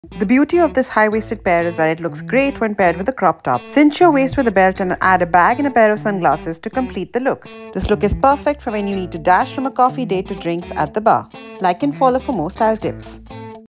The beauty of this high-waisted pair is that it looks great when paired with a crop top. Cinch your waist with a belt and add a bag and a pair of sunglasses to complete the look. This look is perfect for when you need to dash from a coffee date to drinks at the bar. Like and follow for more style tips.